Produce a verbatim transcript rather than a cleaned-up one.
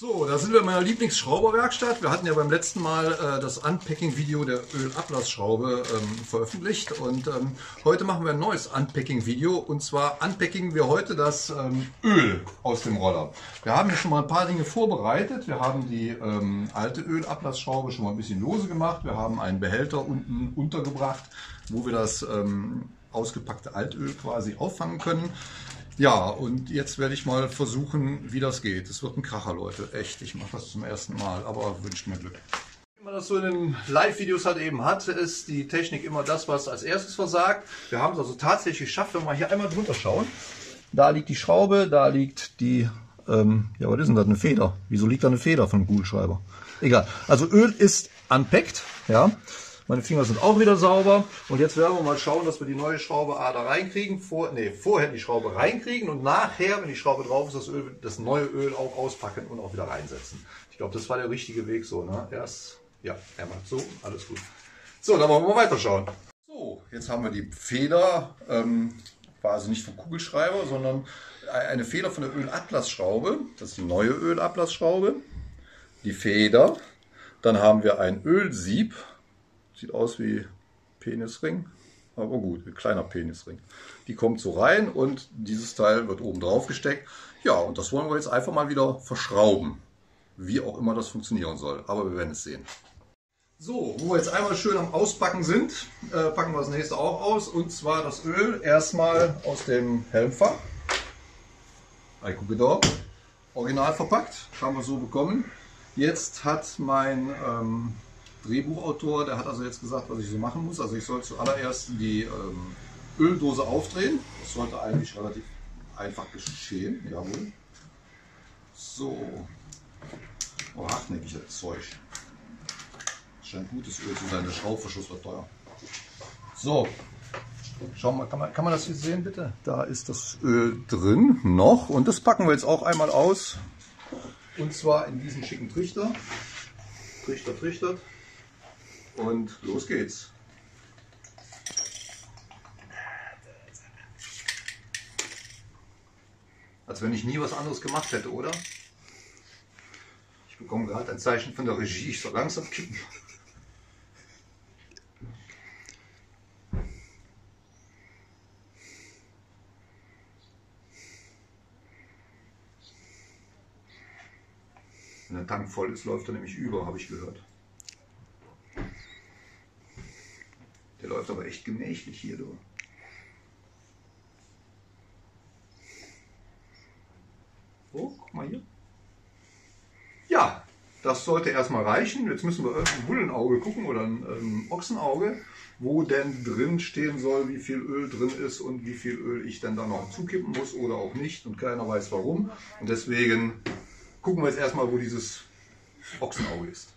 So, da sind wir in meiner Lieblingsschrauberwerkstatt. Wir hatten ja beim letzten Mal äh, das Unpacking-Video der Ölablassschraube ähm, veröffentlicht und ähm, heute machen wir ein neues Unpacking-Video und zwar unpacken wir heute das ähm, Öl aus dem Roller. Wir haben hier schon mal ein paar Dinge vorbereitet. Wir haben die ähm, alte Ölablassschraube schon mal ein bisschen lose gemacht. Wir haben einen Behälter unten untergebracht, wo wir das ähm, ausgepackte Altöl quasi auffangen können. Ja, und jetzt werde ich mal versuchen, wie das geht. Es wird ein Kracher, Leute. Echt, ich mache das zum ersten Mal, aber wünscht mir Glück. Wie man das so in den Live-Videos halt eben hat, ist die Technik immer das, was als erstes versagt. Wir haben es also tatsächlich geschafft, wenn wir mal hier einmal drunter schauen. Da liegt die Schraube, da liegt die, ähm, ja, was ist denn das, eine Feder? Wieso liegt da eine Feder von einem Kugelschreiber? Egal, also Öl ist unpackt, ja. Meine Finger sind auch wieder sauber und jetzt werden wir mal schauen, dass wir die neue Schraube A da reinkriegen. Vor, nee, vorher die Schraube reinkriegen und nachher, wenn die Schraube drauf ist, das, Öl, das neue Öl auch auspacken und auch wieder reinsetzen. Ich glaube, das war der richtige Weg so. Ne? Erst, ja, er macht so, alles gut. So, dann wollen wir mal weiterschauen. So, jetzt haben wir die Feder, ähm, war also nicht vom Kugelschreiber, sondern eine Feder von der Ölablassschraube. Das ist die neue Ölablassschraube. Die Feder. Dann haben wir ein Ölsieb. Sieht aus wie Penisring, aber gut, ein kleiner Penisring. Die kommt so rein und dieses Teil wird oben drauf gesteckt. Ja, und das wollen wir jetzt einfach mal wieder verschrauben. Wie auch immer das funktionieren soll, aber wir werden es sehen. So, wo wir jetzt einmal schön am Auspacken sind, äh, packen wir das nächste auch aus. Und zwar das Öl erstmal aus dem Helmfach. I gucke da. Original verpackt, haben wir so bekommen. Jetzt hat mein ähm, Drehbuchautor, der hat also jetzt gesagt, was ich so machen muss. Also ich soll zuallererst die ähm, Öldose aufdrehen. Das sollte eigentlich relativ einfach geschehen. Jawohl. So. Oh, hartnäckig das Zeug. Das scheint gutes Öl zu sein. Der Schraubverschluss wird teuer. So. Schauen wir mal, kann man, kann man das hier sehen bitte? Da ist das Öl drin noch. Und das packen wir jetzt auch einmal aus. Und zwar in diesen schicken Trichter. Trichter, trichtert. Und los geht's. Als wenn ich nie was anderes gemacht hätte, oder? Ich bekomme gerade ein Zeichen von der Regie, ich soll langsam kippen. Wenn der Tank voll ist, läuft er nämlich über, habe ich gehört. Der läuft aber echt gemächlich hier durch. Oh, guck mal hier. Ja, das sollte erstmal reichen. Jetzt müssen wir ein Bullenauge gucken oder ein ähm, Ochsenauge, wo denn drin stehen soll, wie viel Öl drin ist und wie viel Öl ich dann da noch zukippen muss oder auch nicht. Und keiner weiß warum. Und deswegen gucken wir jetzt erstmal, wo dieses Ochsenauge ist.